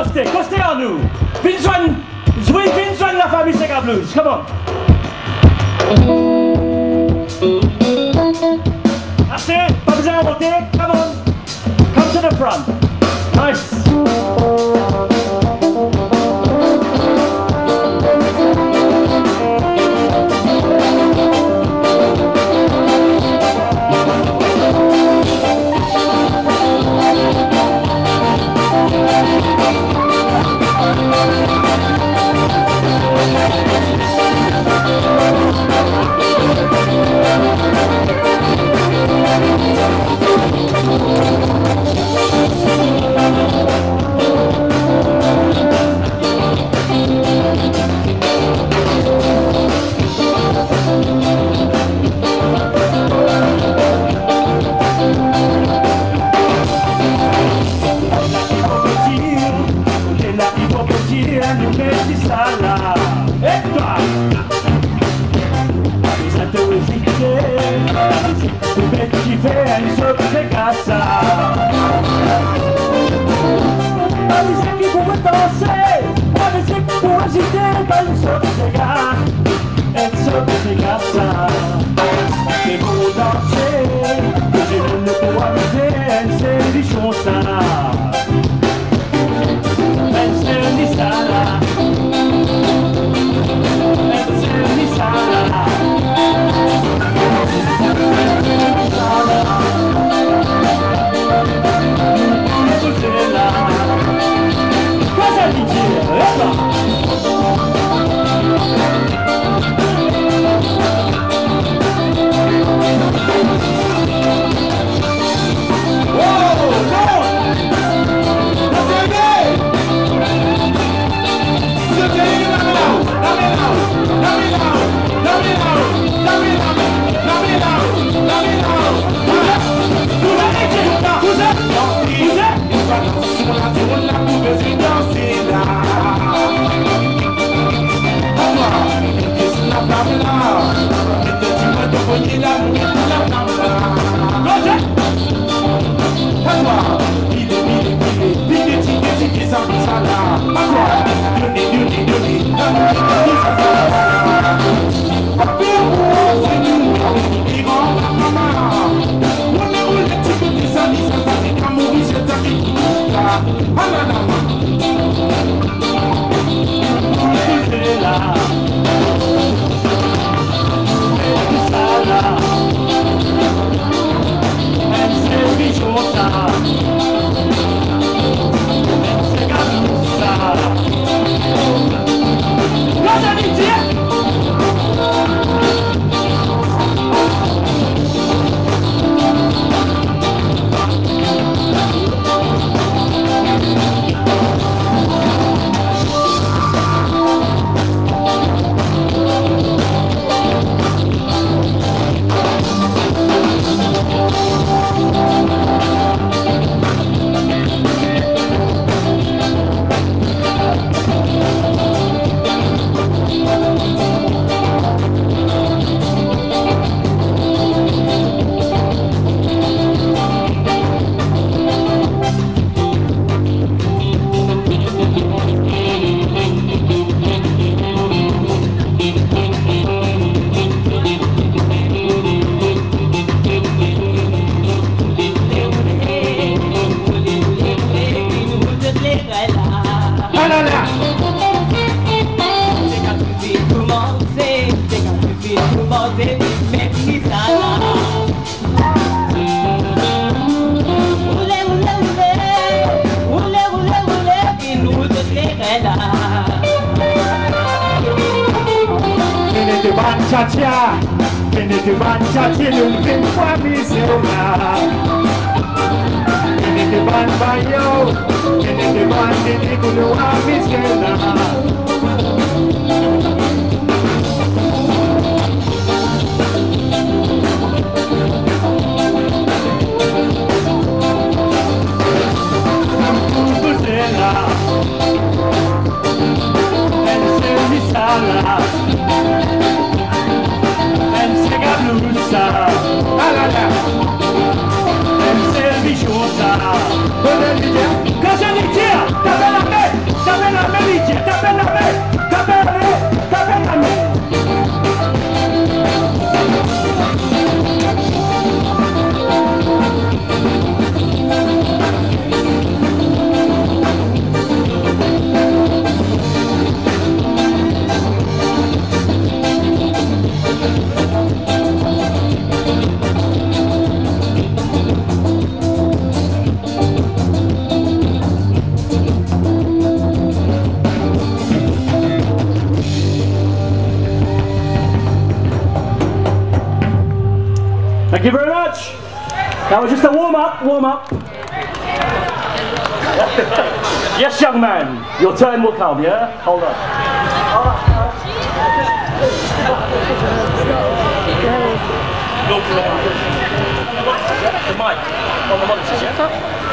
Costez en nous. Viens joindre la famille Sega Blues. Come on. Assez, pas besoin de monter. Come on. Come to the front. Nice. Cha-cha, vieni di banciarci un film qua misera. Vieni di ban baio, vieni di ban di culo a misera. Cosa dice? Cosa dice? That was just a warm up, warm up. Yes, young man, your turn will come, yeah? Hold on. Go for the mic. On the monitors, yeah?